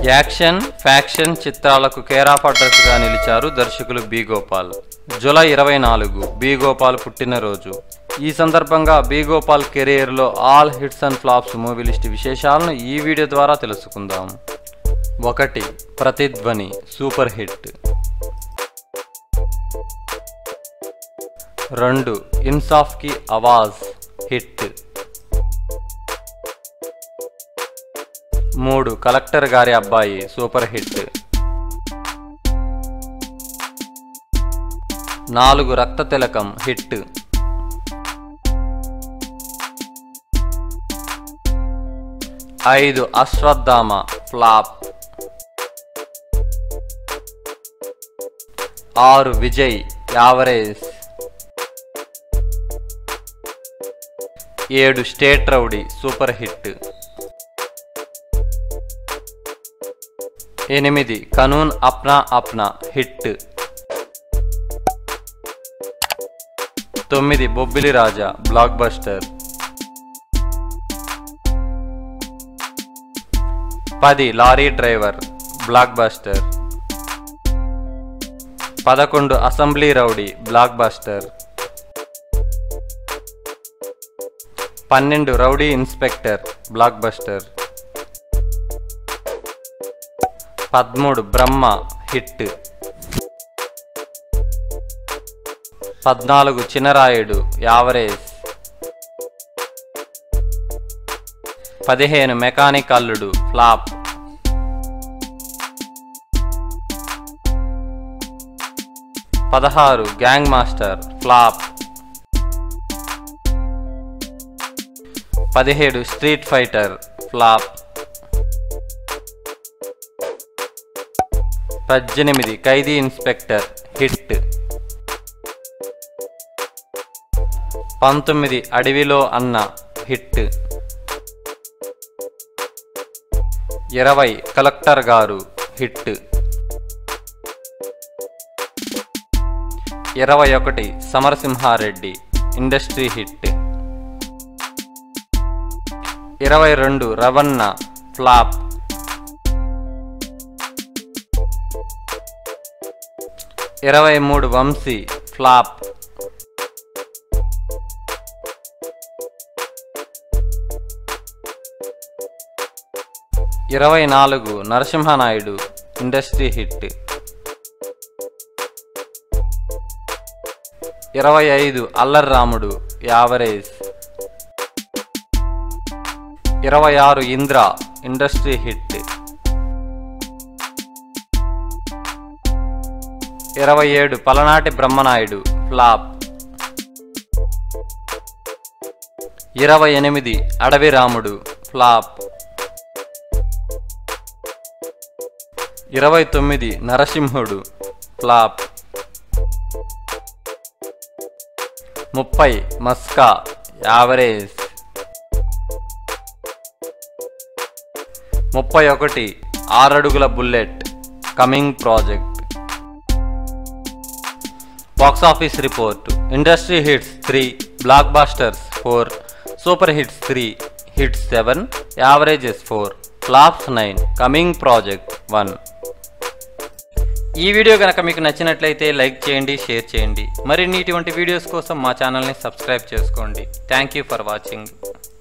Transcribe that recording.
Action faction చిత్రాలకు care of address గా నిలిచారు దర్శకులు B Gopal. July 24 B Gopal పుట్టినరోజు. ఈ సందర్భంగా బి గోపాల్ కెరీర్ లో all hits and flops movie list విశేషాలను ఈ వీడియో ద్వారా తెలుసుకుందాం. 1. ప్రతిధ్వని సూపర్ హిట్. 2. ఇన్సాఫ్ కి ఆవాజ్ హిట్. 3. కలెక్టర్ గారి అబ్బాయి super hit. 4. Raktha Thilakam hit. 5. Ashwatthama flop. 6. Vijay average. 7. State rowdy super hit. 8. Kanoon Apna Apna hit. 9. Bobbili Raja blockbuster. 10. Lorry driver blockbuster. 11. Assembly rowdy blockbuster. 12. Rowdy inspector blockbuster. 13. Brahma hit. 14. Chinarayudu average. 15. Mechanic Alludu flop. 16. Gang master flop. 17. Street fighter flop. 18. Khaidi inspector hit. 19. Adavilo Anna hit. 20. Collector గారు hit. 21. Samarasimha Reddy industry hit. 22. Ravana flop. 23. Vamsi flop. 24. Narasimha Naidu industry hit. 25. Allari Ramudu average. 26. Indra industry hit. 27. Palanati Brahmanaidu flop. 28. Adavi రాముడు flop. 29. నరసింహుడు flop. 30. మస్కా average. 31. 6 అడుగుల bullet coming project. Box office report. Industry hits 3, blockbusters 4, super hits 3, hits 7, averages 4, flops 9, coming project 1. ఈ video కనుక మీకు నచ్చినట్లయితే like చేయండి, share చేయండి. మరిన్ని ఇటువంటి వీడియోస్ కోసం మా ఛానల్ని సబ్స్క్రైబ్ చేసుకోండి. Thank you for watching.